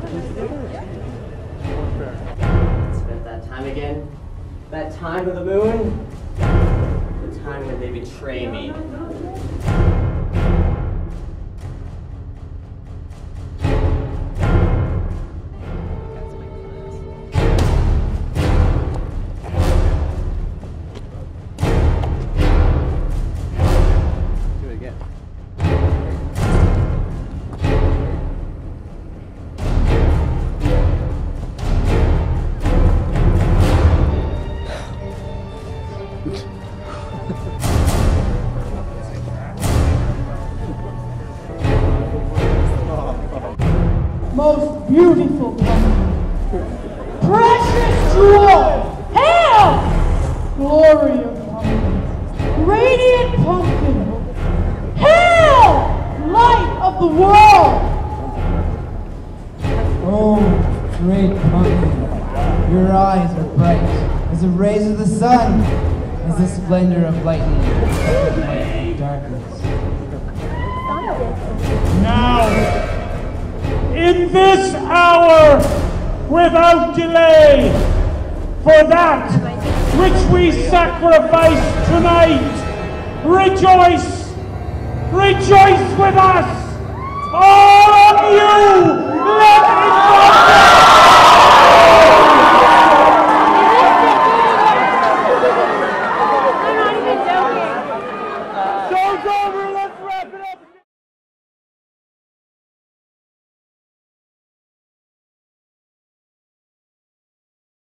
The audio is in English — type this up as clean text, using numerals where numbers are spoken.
It's been that time again. That time of the moon. The time when they betray me. Most beautiful pumpkin, precious jewel, hail! Glory of pumpkins, radiant pumpkin, hail! Light of the world! Oh, great pumpkin, your eyes are bright as the rays of the sun, as the splendor of lightning in darkness. Now, in this hour, without delay, for that which we sacrifice tonight, rejoice, rejoice with us, all of you!